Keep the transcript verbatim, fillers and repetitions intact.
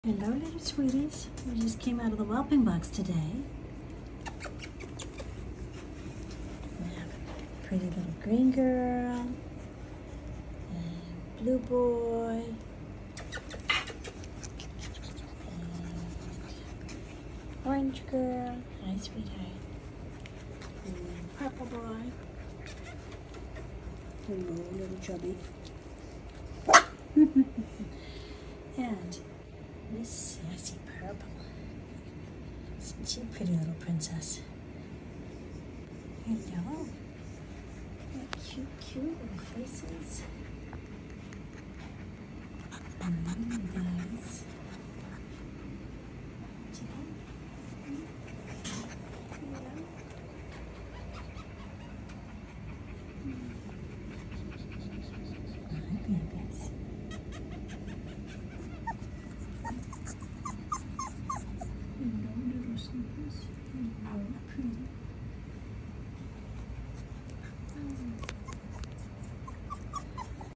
Hello, little sweeties. We just came out of the whelping box today. We have a pretty little green girl, and blue boy, and orange girl. Hi, sweetheart. And purple boy. Hello, little chubby. And Miss Sassy Purple. Isn't she a pretty little princess? Hello. What cute, cute little faces. And guys. Hi, babies. Hello, little snippers. Hello, pretty.